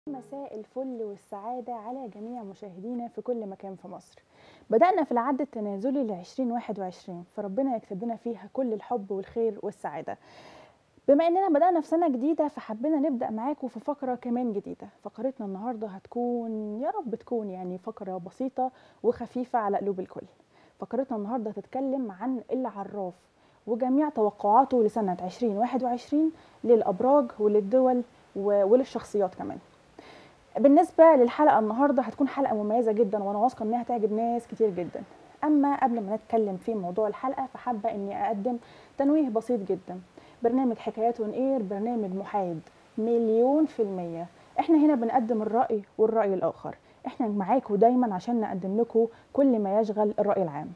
مساء الفل والسعادة على جميع مشاهدينا في كل مكان في مصر. بدأنا في العد التنازلي ل 2021، فربنا يكتب لنا فيها كل الحب والخير والسعادة. بما اننا بدأنا في سنة جديدة فحبينا نبدأ معاكم في فقرة كمان جديدة. فقرتنا النهاردة هتكون يا رب تكون فقرة بسيطة وخفيفة على قلوب الكل. فقرتنا النهاردة تتكلم عن العراف وجميع توقعاته لسنة 2021 للأبراج وللدول وللشخصيات كمان. بالنسبة للحلقة النهاردة هتكون حلقة مميزة جدا، وانا واثقة انها تعجب ناس كتير جدا. اما قبل ما نتكلم في موضوع الحلقة فحابة اني اقدم تنويه بسيط جدا. برنامج حكايات اون اير برنامج محايد 100%. احنا هنا بنقدم الرأي والرأي الاخر. احنا معاكم دايما عشان نقدم لكم كل ما يشغل الرأي العام.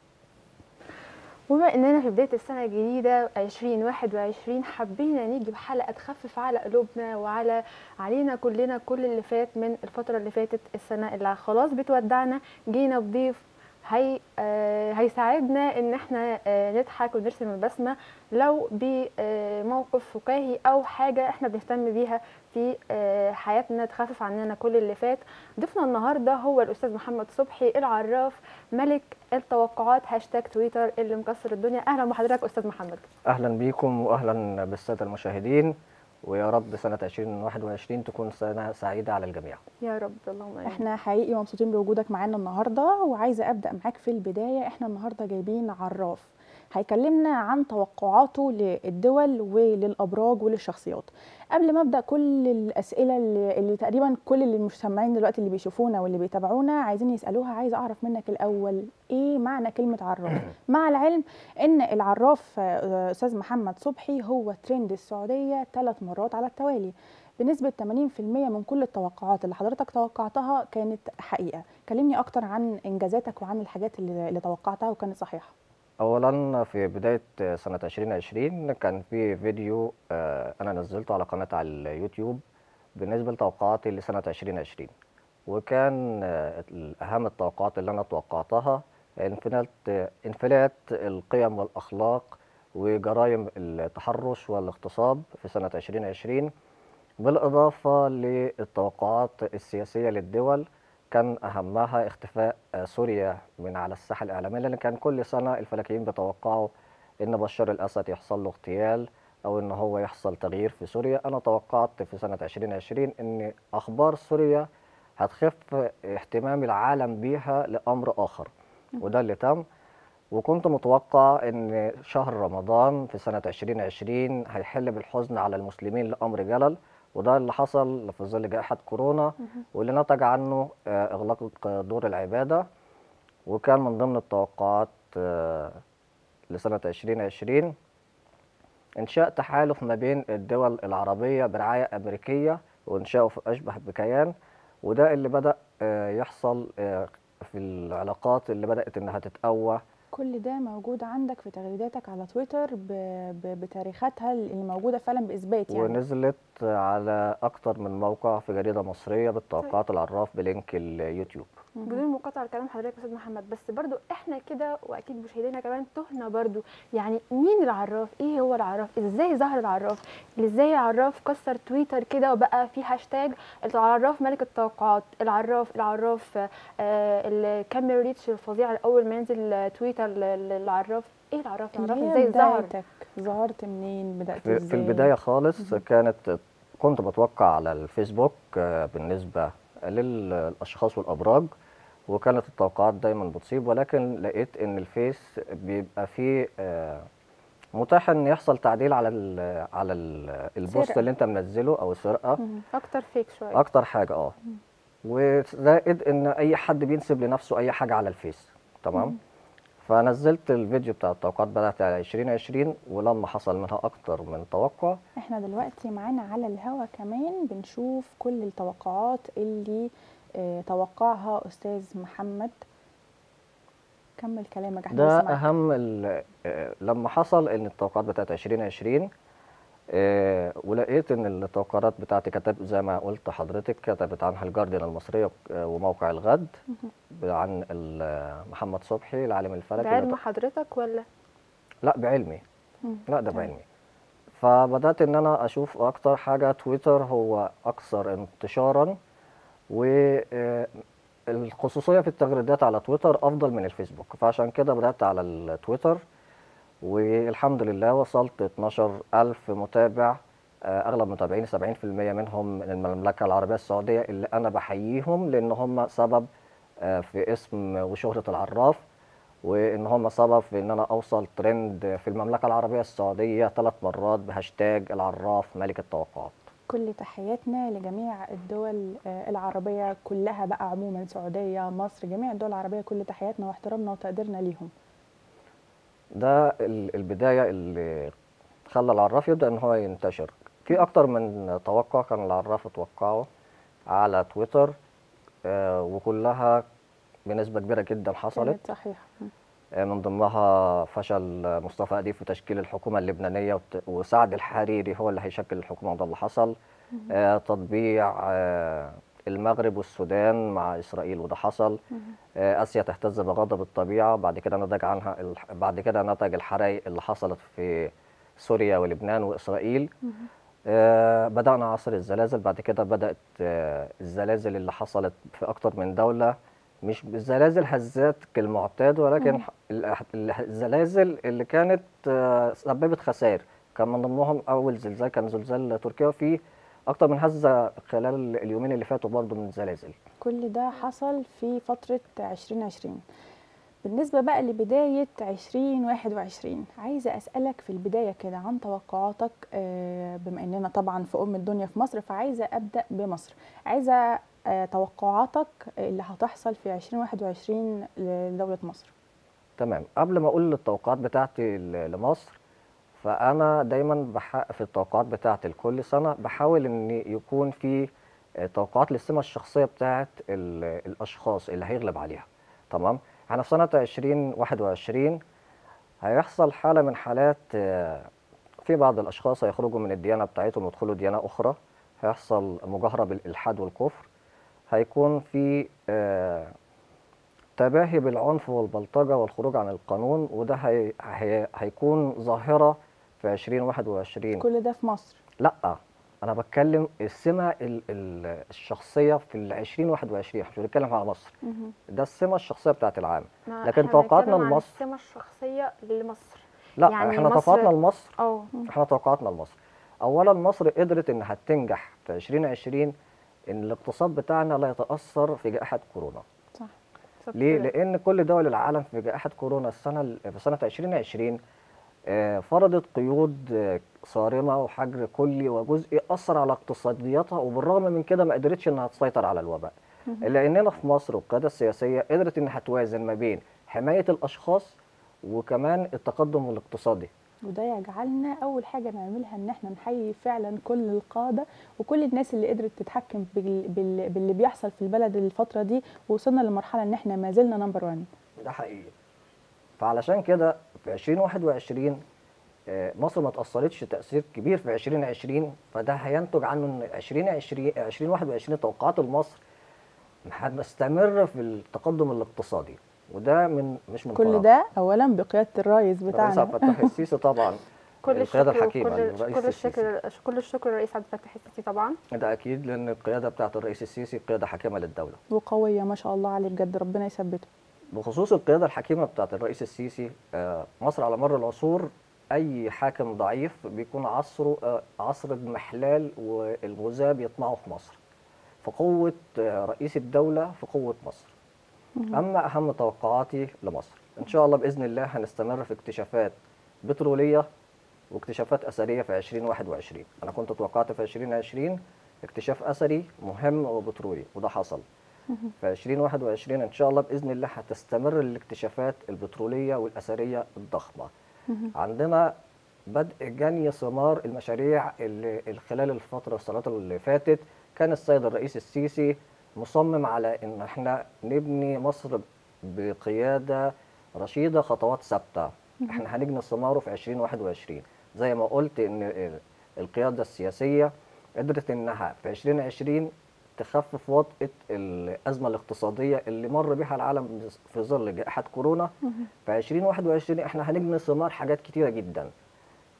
وبما اننا في بدايه السنه الجديده 2021 حبينا نيجي بحلقه تخفف على قلوبنا علينا كلنا كل اللي فات من الفتره اللي فاتت. السنه اللي خلاص بتودعنا جينا بضيف هيساعدنا ان احنا نضحك ونرسم البسمه لو بموقف فكاهي او حاجه احنا بنهتم بيها في حياتنا تخفف عننا كل اللي فات. ضيفنا النهارده هو الاستاذ محمد صبحي العراف، ملك التوقعات هاشتاج تويتر اللي مكسر الدنيا. اهلا بحضرتك استاذ محمد. أهلا بيكم وأهلا بالسادة المشاهدين، ويا رب سنة 2021 تكون سنة سعيدة على الجميع. يا رب اللهم امين. احنا حقيقي مبسوطين بوجودك معانا النهارده، وعايزه ابدا معاك في البدايه. احنا النهارده جايبين عراف هيكلمنا عن توقعاته للدول وللابراج وللشخصيات. قبل ما ابدا كل الاسئله اللي تقريبا كل اللي مستمعين دلوقتي اللي بيشوفونا واللي بيتابعونا عايزين يسالوها، عايزه اعرف منك الاول ايه معنى كلمه عراف؟ مع العلم ان العراف استاذ محمد صبحي هو ترند السعوديه 3 مرات على التوالي. بنسبة 80% من كل التوقعات اللي حضرتك توقعتها كانت حقيقة. كلمني أكتر عن إنجازاتك وعن الحاجات اللي توقعتها وكانت صحيحة. أولا في بداية سنة 2020 كان في فيديو أنا نزلته على قناة على اليوتيوب بالنسبة لتوقعاتي لسنة 2020، وكان أهم التوقعات اللي أنا توقعتها انفلات القيم والأخلاق وجرائم التحرش والاغتصاب في سنة 2020، بالإضافة للتوقعات السياسية للدول. كان أهمها اختفاء سوريا من على الساحة الإعلامية، لأن كان كل سنة الفلكيين بيتوقعوا إن بشار الأسد يحصل له اغتيال أو إن هو يحصل تغيير في سوريا. أنا توقعت في سنة 2020 إن أخبار سوريا هتخف اهتمام العالم بيها لأمر آخر، وده اللي تم. وكنت متوقع إن شهر رمضان في سنة 2020 هيحل بالحزن على المسلمين لأمر جلل، وده اللي حصل في ظل جائحة كورونا واللي نتج عنه إغلاق دور العبادة. وكان من ضمن التوقعات لسنة 2020 إنشاء تحالف ما بين الدول العربية برعاية أمريكية وإنشاؤه في أشبه بكيان، وده اللي بدأ يحصل في العلاقات اللي بدأت إنها تتقوى. كل ده موجود عندك في تغريداتك على تويتر بتاريخاتها اللي موجودة فعلا بإثبات ونزلت على أكتر من موقع في جريدة مصرية بالتوقعات العراف بلينك اليوتيوب. بدون مقاطعه كلام حضرتك يا استاذ محمد، بس برضو احنا كده واكيد مشاهدينا كمان تهنا برضو. يعني مين العراف؟ ايه هو العراف؟ ازاي ظهر العراف؟ ازاي العراف كسر تويتر كده وبقى في هاشتاج العراف ملك التوقعات؟ العراف اللي كان ريتش الفظيع اول ما ينزل تويتر للعراف. ايه العراف ازاي ظهر؟ ظهرت منين؟ بدأت في ازاي؟ البداية خالص كنت بتوقع على الفيسبوك بالنسبة للأشخاص والأبراج، وكانت التوقعات دايما بتصيب، ولكن لقيت ان الفيس بيبقى فيه متاح ان يحصل تعديل على البوست اللي انت منزله او سرقه اكتر فيك شويه اكتر حاجه وزائد ان اي حد بينسب لنفسه اي حاجه على الفيس. تمام. فنزلت الفيديو بتاع التوقعات بدأت على 2020، ولما حصل منها اكتر من توقع. احنا دلوقتي معانا على الهوا كمان بنشوف كل التوقعات اللي توقعها استاذ محمد. كمل كلامك احنا ده لسه معاك. اهم لما حصل ان التوقعات بتاعت 2020 ولقيت ان التوقعات بتاعتي كتب زي ما قلت حضرتك، كتبت عنها الجارديان المصريه وموقع الغد عن محمد صبحي العالم الفلكي. بعلم حضرتك ولا؟ لا بعلمي. لا ده بعلمي. فبدأت إن أنا أشوف أكتر حاجة تويتر هو أكثر انتشارا، والخصوصية في التغريدات على تويتر أفضل من الفيسبوك، فعشان كده بدأت على التويتر. والحمد لله وصلت 12,000 متابع. أغلب متابعين 70% منهم من المملكة العربية السعودية، اللي أنا بحييهم لأن هم سبب في اسم وشهرة العراف، وإن هم سبب في إن أنا أوصل ترند في المملكة العربية السعودية 3 مرات بهاشتاج العراف ملك التوقعات. كل تحياتنا لجميع الدول العربية كلها بقى عموما، سعودية، مصر، جميع الدول العربية، كل تحياتنا واحترامنا وتقديرنا ليهم. ده البداية اللي خلى العراف يبدأ إن هو ينتشر. في أكتر من توقع كان العراف اتوقعه على تويتر، وكلها بنسبة كبيرة جدا حصلت. كانت صحيحة. من ضمنها فشل مصطفى أديب في تشكيل الحكومة اللبنانية، وسعد الحريري هو اللي هيشكل الحكومة، وده اللي حصل. تطبيع المغرب والسودان مع إسرائيل، وده حصل. آسيا تهتز بغضب الطبيعة، بعد كده نتج الحرائق اللي حصلت في سوريا ولبنان وإسرائيل. بدأنا عصر الزلازل، بعد كده بدأت الزلازل اللي حصلت في أكتر من دولة، مش الزلازل هزات كالمعتاد، ولكن الزلازل اللي كانت سببت خسائر. كان من ضمنهم أول زلزال كان زلزال تركيا، وفيه أكتر من هزة خلال اليومين اللي فاتوا برضو من الزلازل. كل ده حصل في فترة 2020. بالنسبة بقى لبداية 2021، عايزة أسألك في البداية كده عن توقعاتك، بما أننا طبعا في أم الدنيا في مصر، فعايزة أبدأ بمصر. عايزة توقعاتك اللي هتحصل في 2021 لدولة مصر. تمام. قبل ما أقول التوقعات بتاعتي لمصر، فأنا دايما في التوقعات بتاعتي لكل سنة بحاول إن يكون في توقعات للسمة الشخصية بتاعت الأشخاص اللي هيغلب عليها. تمام. احنا في سنة 2021 هيحصل حالة من حالات، في بعض الأشخاص هيخرجوا من الديانة بتاعتهم ويدخلوا ديانة أخرى، هيحصل مجاهرة بالإلحاد والكفر، هيكون في تباهي بالعنف والبلطجة والخروج عن القانون، وده هيكون ظاهرة في 2021. كل ده في مصر؟ لا، أنا بتكلم السمة الشخصية في 2021، مش بنتكلم على مصر. ده السمة الشخصية بتاعت العام. لكن توقعاتنا لمصر، السمة الشخصية لمصر. لا يعني احنا توقعاتنا لمصر، احنا توقعاتنا لمصر. أولا مصر قدرت إنها تنجح في 2020 إن الاقتصاد بتاعنا لا يتأثر في جائحة كورونا. صح. ليه؟ لأن كل دول العالم في جائحة كورونا في سنة 2020 فرضت قيود صارمة وحجر كلي وجزئي أثر على اقتصادياتها، وبالرغم من كده ما قدرتش إنها تسيطر على الوباء. إلا إننا في مصر والقيادة السياسية قدرت إنها توازن ما بين حماية الأشخاص وكمان التقدم الاقتصادي. وده يجعلنا اول حاجه نعملها ان احنا نحيي فعلا كل القاده وكل الناس اللي قدرت تتحكم باللي بيحصل في البلد الفتره دي، ووصلنا لمرحله ان احنا ما زلنا نمبر 1. ده حقيقي. فعلشان كده في 2021 مصر ما تأثرتش تأثير كبير في 2020، فده هينتج عنه ان 2021 توقعات لمصر هنستمر في التقدم الاقتصادي، وده مش من كل فراغ. ده اولا بقياده الرئيس بتاعنا الرئيس عبد الفتاح السيسي طبعا. كل القياده الشكر الحكيمه للرئيس السيسي. كل الشكر للرئيس عبد الفتاح السيسي طبعا. ده اكيد، لان القياده بتاعه الرئيس السيسي قياده حكيمه للدوله وقويه ما شاء الله عليه بجد، ربنا يثبته. بخصوص القياده الحكيمه بتاعه الرئيس السيسي، مصر على مر العصور اي حاكم ضعيف بيكون عصر اضمحلال والغزاة بيطمعوا في مصر. فقوه رئيس الدوله في قوه مصر. اما اهم توقعاتي لمصر، ان شاء الله باذن الله هنستمر في اكتشافات بتروليه واكتشافات اثريه في 2021. انا كنت توقعت في 2020 اكتشاف اثري مهم وبترولي، وده حصل. في 2021 ان شاء الله باذن الله هتستمر الاكتشافات البتروليه والاثريه الضخمه. عندنا بدء جني ثمار المشاريع اللي خلال السنوات اللي فاتت كان السيد الرئيس السيسي مصمم على ان احنا نبني مصر بقياده رشيده، خطوات ثابته. احنا هنجني ثماره في 2021. زي ما قلت ان القياده السياسيه قدرت انها في 2020 تخفف وطأة الازمه الاقتصاديه اللي مر بها العالم في ظل جائحه كورونا. في 2021 احنا هنجني ثمار حاجات كتيره جدا.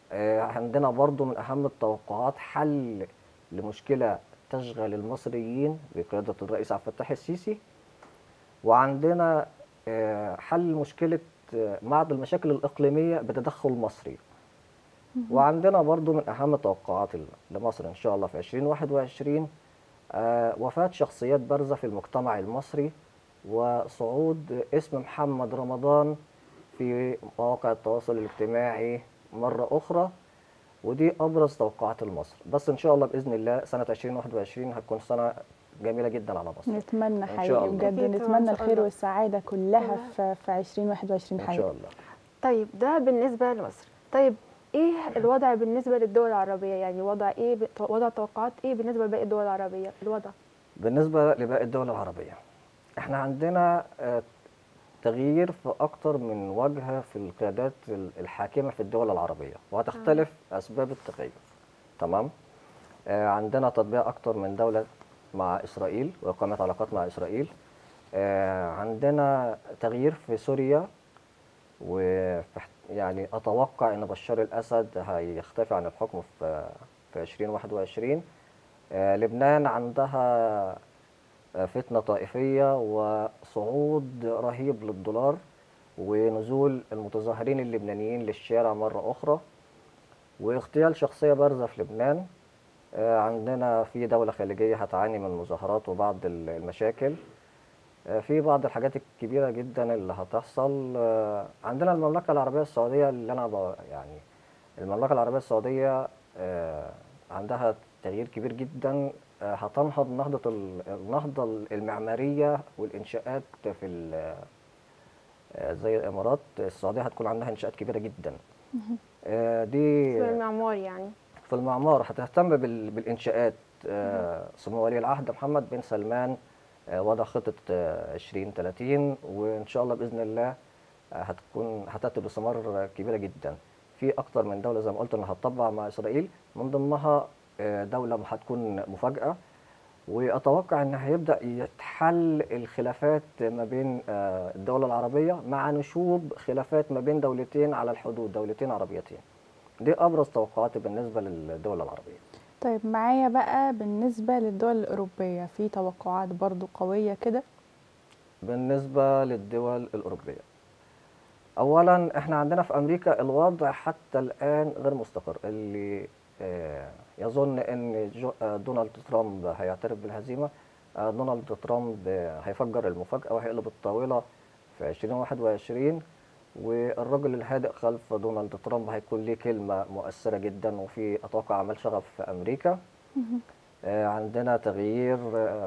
عندنا برضو من أهم التوقعات حل لمشكلة تشغل المصريين بقيادة الرئيس عبد الفتاح السيسي. وعندنا حل مشكلة بعض المشاكل الإقليمية بتدخل مصري. وعندنا برضو من أهم التوقعات لمصر إن شاء الله في 2021 وفاة شخصيات بارزة في المجتمع المصري، وصعود اسم محمد رمضان في مواقع التواصل الاجتماعي مرة أخرى. ودي أبرز توقعات لمصر. بس إن شاء الله بإذن الله سنة 2021 هتكون سنة جميلة جدا على مصر. نتمنى إن شاء حقيقي الله. بجد، أكيد طبعاً إن نتمنى شاء الخير الله. والسعادة كلها في 2021 إن حقيقي. شاء الله. طيب ده بالنسبه لمصر. طيب ايه الوضع بالنسبه للدول العربيه؟ يعني وضع ايه، وضع توقعات ايه بالنسبه لباقي الدول العربيه الوضع؟ بالنسبة لباقي الدول العربية، إحنا عندنا تغيير في أكتر من وجه في القيادات الحاكمة في الدول العربية، وهتختلف أسباب التغير. تمام؟ عندنا تطبيع أكتر من دولة مع إسرائيل وإقامة علاقات مع إسرائيل. عندنا تغيير في سوريا، يعني أتوقع أن بشار الأسد هيختفي عن الحكم في 2021. لبنان عندها فتنة طائفية وصعود رهيب للدولار ونزول المتظاهرين اللبنانيين للشارع مرة أخرى، واغتيال شخصية بارزة في لبنان. عندنا في دولة خليجية هتعاني من مظاهرات وبعض المشاكل. في بعض الحاجات الكبيرة جدا اللي هتحصل. عندنا المملكة العربية السعودية اللي يعني المملكة العربية السعودية عندها تغيير كبير جدا. هتنهض النهضة المعمارية والإنشاءات في زي الإمارات. السعودية هتكون عندها إنشاءات كبيرة جدا. دي في المعمار يعني. في المعمار هتهتم بالإنشاءات. سمو ولي العهد محمد بن سلمان وضع خطة 2030، وإن شاء الله بإذن الله هتأتي بثمار كبيرة جدا. في أكتر من دولة زي ما قلت إنها هتطبع مع إسرائيل، من ضمنها دولة هتكون مفاجأة. وأتوقع إن هيبدأ يتحل الخلافات ما بين الدولة العربية مع نشوب خلافات ما بين دولتين على الحدود، دولتين عربيتين. دي أبرز توقعاتي بالنسبة للدول العربية. طيب معايا بقى بالنسبة للدول الأوروبية في توقعات برضو قوية كده. بالنسبة للدول الأوروبية، أولا إحنا عندنا في أمريكا الوضع حتى الآن غير مستقر. اللي يظن أن دونالد ترامب هيعترف بالهزيمة، دونالد ترامب هيفجر المفاجأة وهيقلب الطاولة في 2021. والرجل الهادئ خلف دونالد ترامب هيكون ليه كلمة مؤثرة جدا، وفي أتوقع عمل شغف في أمريكا. عندنا تغيير،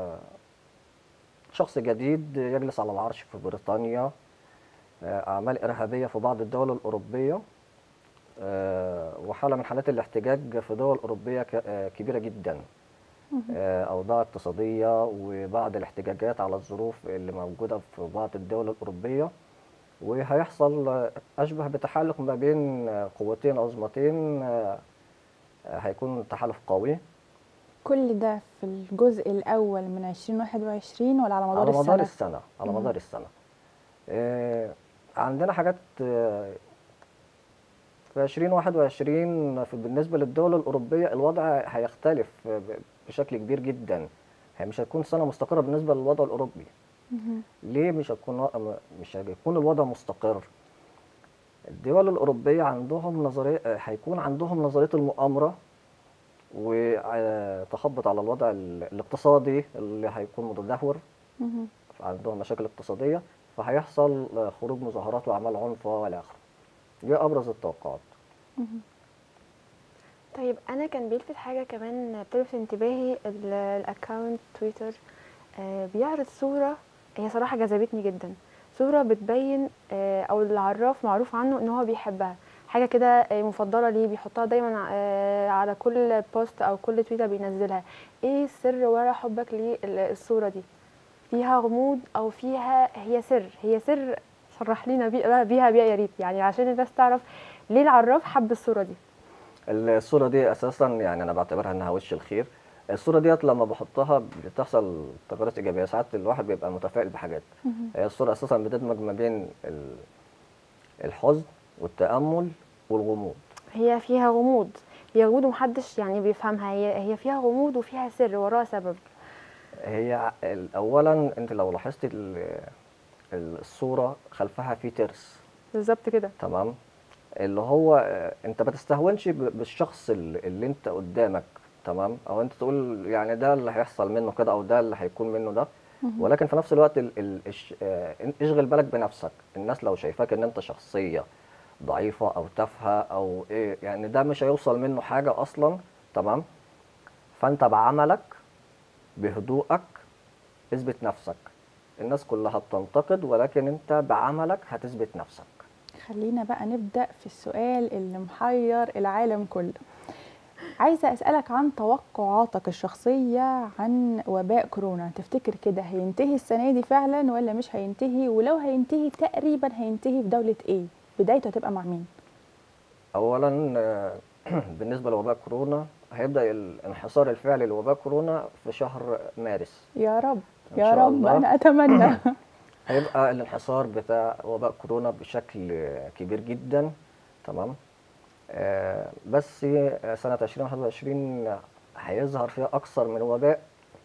شخص جديد يجلس على العرش في بريطانيا. أعمال إرهابية في بعض الدول الأوروبية، وحالة من حالات الاحتجاج في دول أوروبية كبيرة جدا. أوضاع اقتصادية وبعض الاحتجاجات على الظروف اللي موجودة في بعض الدول الأوروبية. وهيحصل أشبه بتحالف ما بين قوتين عظمتين، هيكون تحالف قوي. كل ده في الجزء الأول من 2021 ولا على مدار السنة؟ على مدار السنة. عندنا حاجات في 2021 بالنسبة للدول الأوروبية الوضع هيختلف بشكل كبير جدا. هي مش هتكون سنة مستقرة بالنسبة للوضع الأوروبي. ليه مش هيكون الوضع مستقر؟ الدول الأوروبية عندهم نظرية، هيكون عندهم نظرية المؤامرة وتخبط على الوضع الاقتصادي اللي هيكون متدهور. عندهم مشاكل اقتصادية، فهيحصل خروج مظاهرات وأعمال عنف والى آخره. دي أبرز التوقعات. طيب أنا كان بيلفت حاجة كمان بتلفت انتباهي، الأكاونت تويتر بيعرض صورة هي صراحة جذبتني جدا. صورة بتبين أو العراف معروف عنه إن هو بيحبها، حاجة كده مفضلة ليه، بيحطها دايما على كل بوست أو كل تويتر بينزلها. إيه السر ورا حبك للصورة دي؟ فيها غموض أو هي سر؟ شرح لنا بيها يا ريت، يعني عشان الناس تعرف ليه العراف حب الصورة دي. الصورة دي أساسا يعني أنا بعتبرها إنها وش الخير. الصورة ديت لما بحطها بتحصل تغيرات إيجابية، ساعات الواحد بيبقى متفائل بحاجات. هي الصورة أساسا بتدمج ما بين الحزن والتأمل والغموض. هي فيها غموض، هي غموض ومحدش يعني بيفهمها، هي فيها غموض وفيها سر وراها سبب. هي اولا انت لو لاحظت الصوره خلفها في ترس، بالظبط كده. تمام. اللي هو انت ما تستهونش بالشخص اللي انت قدامك، تمام، او انت تقول يعني ده اللي هيحصل منه كده او ده اللي هيكون منه ده. ولكن في نفس الوقت اشغل بالك بنفسك. الناس لو شايفاك ان انت شخصيه ضعيفه او تافهه او ايه، يعني ده مش هيوصل منه حاجه اصلا، تمام. فانت بعملك بهدوءك اثبت نفسك. الناس كلها بتنتقد، ولكن انت بعملك هتثبت نفسك. خلينا بقى نبدأ في السؤال اللي محير العالم كله. عايزة أسألك عن توقعاتك الشخصية عن وباء كورونا. تفتكر كده هينتهي السنة دي فعلا ولا مش هينتهي؟ ولو هينتهي تقريبا هينتهي في دولة ايه؟ بدايته هتبقى مع مين؟ اولا بالنسبه لوباء كورونا، هيبدا الانحصار الفعلي لوباء كورونا في شهر مارس يا رب ان يا شاء رب، الله. أنا أتمنى. هيبقى الانحصار بتاع وباء كورونا بشكل كبير جدا، تمام. بس سنه 2021 هيظهر فيها اكثر من وباء،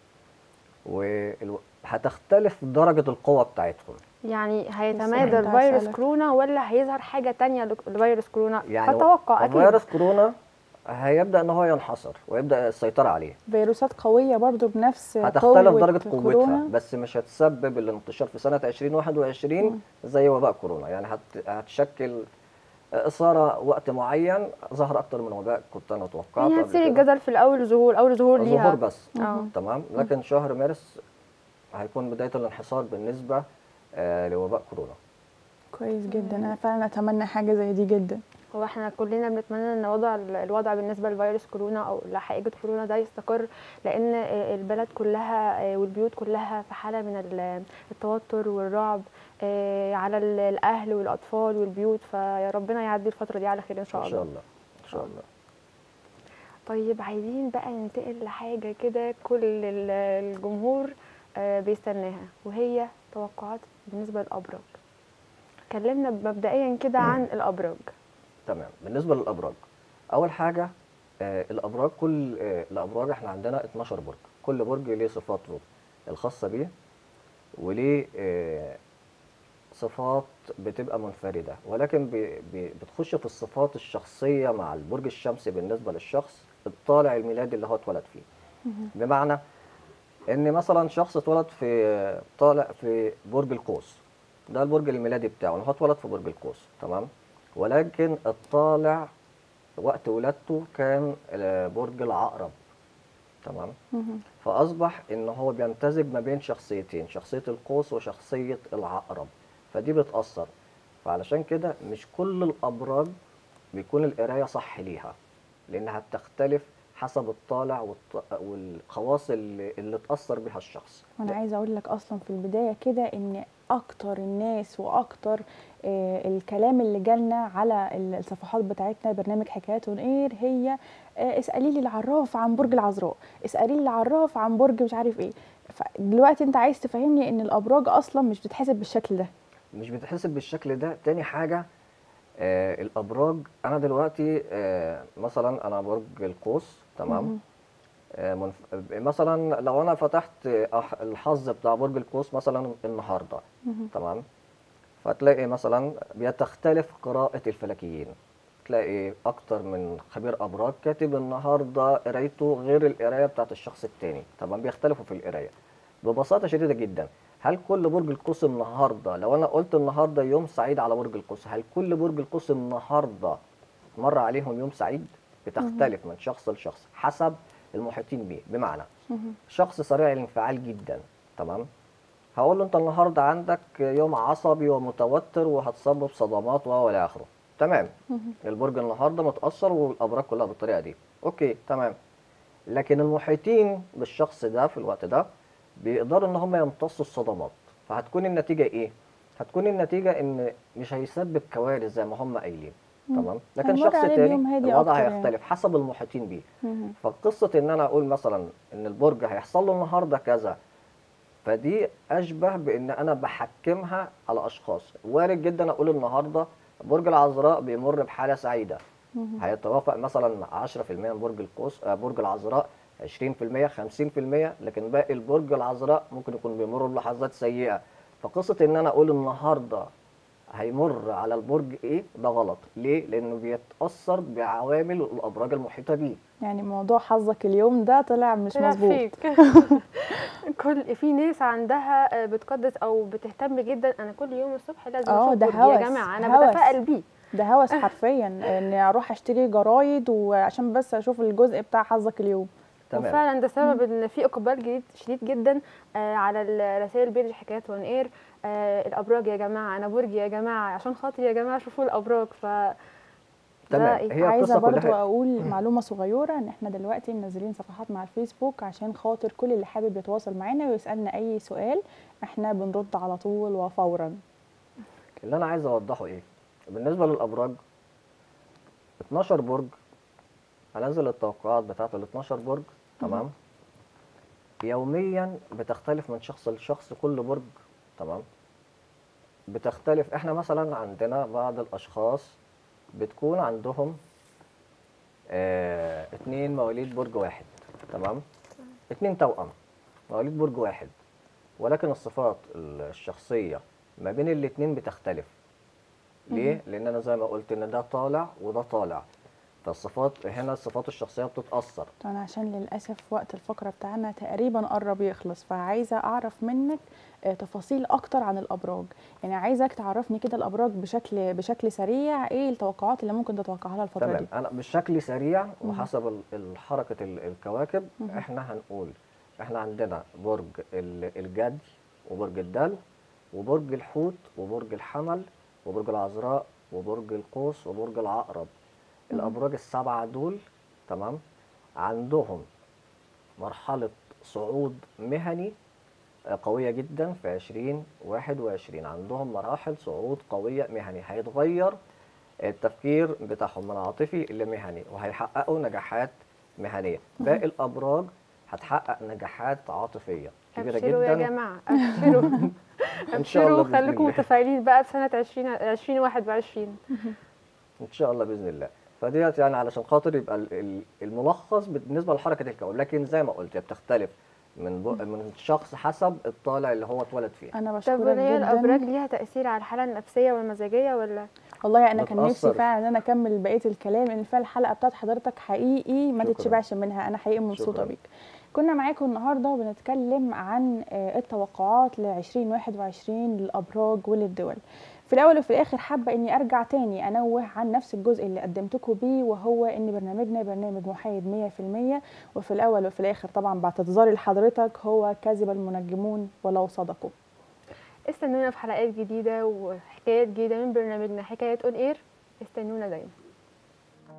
وهتختلف درجه القوه بتاعتهم. يعني هيتمادى لسه كنت الفيروس هسألك. كورونا ولا هيظهر حاجة تانية لفيروس كورونا؟ يعني اتوقع اكيد فيروس كورونا هيبدا ان هو ينحصر ويبدا السيطره عليه. فيروسات قوية برضو بنفس هتختلف قوة درجة قوتها، كورونا. بس مش هتسبب الانتشار في سنة 2021 زي وباء كورونا. يعني هتشكل إثارة وقت معين، ظهر أكتر من وباء كنت أنا توقعته يعني قبل هتصير كده. الجدل في الاول ظهور، اول ظهور ظهور ليها. بس، اه. تمام. لكن شهر مارس هيكون بداية الانحصار بالنسبة لوباء كورونا. كويس جدا، أنا فعلا أتمنى حاجة زي دي جدا. هو احنا كلنا بنتمنى ان الوضع بالنسبه لفيروس كورونا او لحقيقه كورونا ده يستقر، لان البلد كلها والبيوت كلها في حاله من التوتر والرعب على الاهل والاطفال والبيوت، فيا ربنا يعدي الفتره دي على خير ان شاء إن الله. شاء الله إن شاء الله. طيب عايزين بقى ننتقل لحاجه كده كل الجمهور بيستناها، وهي توقعات بالنسبه للابراج. اتكلمنا مبدئيا كده عن الابراج. تمام. بالنسبة للأبراج، أول حاجة الأبراج، كل الأبراج إحنا عندنا 12 برج، كل برج ليه صفاته الخاصة بيه، وليه صفات بتبقى منفردة، ولكن بتخش في الصفات الشخصية مع البرج الشمسي بالنسبة للشخص الطالع الميلادي اللي هو اتولد فيه. بمعنى ان مثلا شخص اتولد في طالع في برج القوس، ده البرج الميلادي بتاعه، هو اتولد في برج القوس، تمام. ولكن الطالع وقت ولادته كان برج العقرب، تمام. فأصبح إن هو بيمتزج ما بين شخصيتين، شخصية القوس وشخصية العقرب، فدي بتأثر. فعلشان كده مش كل الأبراج بيكون القراية صح ليها، لأنها بتختلف حسب الطالع والخواص اللي اتأثر بها الشخص. وانا عايزه اقول لك اصلا في البدايه كده ان اكتر الناس واكتر الكلام اللي جالنا على الصفحات بتاعتنا برنامج حكايات اون اير هي اسالي لي العراف عن برج العذراء، اسالي لي العراف عن برج مش عارف ايه. فدلوقتي انت عايز تفهمني ان الابراج اصلا مش بتتحسب بالشكل ده؟ مش بتحسب بالشكل ده. تاني حاجة الأبراج، أنا دلوقتي مثلا أنا برج القوس، تمام. مثلا لو انا فتحت الحظ بتاع برج القوس مثلا النهارده، تمام، فتلاقي مثلا بتختلف قراءة الفلكيين. تلاقي اكتر من خبير ابراج كاتب النهارده قرايته غير القرايه بتاعت الشخص التاني، تمام، بيختلفوا في القرايه ببساطه شديده جدا. هل كل برج القوس النهارده، لو انا قلت النهارده يوم سعيد على برج القوس، هل كل برج القوس النهارده مر عليهم يوم سعيد؟ بتختلف من شخص لشخص حسب المحيطين بيه. بمعنى شخص سريع الانفعال جدا، تمام، هقول له انت النهارده عندك يوم عصبي ومتوتر وهتصاب بصدمات والى اخره، تمام. البرج النهارده متاثر والابراج كلها بالطريقه دي، اوكي تمام. لكن المحيطين بالشخص ده في الوقت ده بيقدروا ان هم يمتصوا الصدمات، فهتكون النتيجه ايه؟ هتكون النتيجه ان مش هيسبب كوارث زي ما هم قايلين، تمام. لكن هيمر شخص عليه تاني بيوم هادي الوضع أكتر هيختلف حسب المحيطين بيه. يعني. فقصه ان انا اقول مثلا ان البرج هيحصل له النهارده كذا، فدي اشبه بان انا بحكمها على اشخاص. وارد جدا اقول النهارده برج العذراء بيمر بحاله سعيده، هيتوافق مثلا 10% من برج القوس، برج العذراء 20%، 50%، لكن باقي البرج العذراء ممكن يكون بيمروا بلحظات سيئة. فقصة ان انا اقول النهارده هيمر على البرج ايه، ده غلط. ليه؟ لانه بيتأثر بعوامل الابراج المحيطة بيه. يعني موضوع حظك اليوم ده طلع مش طلع مظبوط. فيك. في ناس عندها بتقدس او بتهتم جدا، انا كل يوم الصبح لازم اشوف ده برج يا هوس، جماعه، انا هوس. بتفائل بيه. ده هوس حرفيا اني اروح اشتري جرايد وعشان بس اشوف الجزء بتاع حظك اليوم. تمام. وفعلا ده سبب ان في اقبال شديد جدا على الرسائل بيج حكايات وان اير. الابراج يا جماعه، انا برج يا جماعه، عشان خاطر يا جماعه شوفوا الابراج. ف تمام. إيه؟ هي عايزه القصة برضو كلها اقول معلومه صغيره، ان احنا دلوقتي منزلين صفحات مع الفيسبوك عشان خاطر كل اللي حابب يتواصل معانا ويسالنا اي سؤال احنا بنرد على طول وفورا. اللي انا عايز اوضحه ايه بالنسبة للابراج. 12 برج، هنزل التوقعات بتاعت ال 12 برج. تمام. يوميا بتختلف من شخص لشخص، كل برج. تمام. بتختلف. احنا مثلا عندنا بعض الاشخاص بتكون عندهم 2 مواليد برج واحد. تمام. 2 توأم مواليد برج واحد، ولكن الصفات الشخصية ما بين الاتنين بتختلف. ليه؟ لأن أنا زي ما قلت إن ده طالع وده طالع، فالصفات هنا الصفات الشخصية بتتأثر. انا عشان للاسف وقت الفقره بتاعنا تقريبا قرب يخلص، فعايزه اعرف منك تفاصيل اكتر عن الابراج. يعني عايزك تعرفني كده الابراج بشكل سريع، ايه التوقعات اللي ممكن تتوقعها لها الفتره تمام. دي؟ أنا بشكل سريع وحسب حركة الكواكب. مهم. إحنا هنقول إحنا عندنا برج الجدي، وبرج الدلو، وبرج الحوت، وبرج الحمل، وبرج العذراء، وبرج القوس، وبرج العقرب. الأبراج السبعة دول تمام عندهم مرحلة صعود مهني قوية جدا في 2021. عندهم مراحل صعود قوية مهني، هيتغير التفكير بتاعهم من عاطفي لمهني، وهيحققوا نجاحات مهنية. باقي الأبراج هتحقق نجاحات عاطفية كبيرة ابشروا يا جدا. جماعه، ابشروا. إن شاء الله ابشروا بإذن خليكم الله. متفائلين بقى بسنه 2021. ان شاء الله باذن الله. فديت يعني علشان خاطر يبقى الملخص بالنسبه لحركه الكون. لكن زي ما قلت هي بتختلف من شخص حسب الطالع اللي هو اتولد فيه. انا طب بشكرك هي الابراج جدا. ليها تاثير على الحاله النفسيه والمزاجيه ولا؟ والله انا كان نفسي بتأثر. فعلا ان انا اكمل بقيه الكلام، لان فعلا الحلقه بتاعت حضرتك حقيقي ما شكراً. تتشبعش منها. انا حقيقي مبسوطه شكراً. بيك. كنا معاكم النهارده وبنتكلم عن التوقعات ل 2021 للابراج وللدول. في الاول وفي الاخر حابه اني ارجع تاني انوه عن نفس الجزء اللي قدمتكم بيه، وهو ان برنامجنا برنامج محايد 100%، وفي الاول وفي الاخر طبعا باعتذاري لحضرتك هو كذب المنجمون ولو صدقوا. استنونا في حلقات جديده وحكايات جديده من برنامجنا حكايات اون اير. استنونا دايما.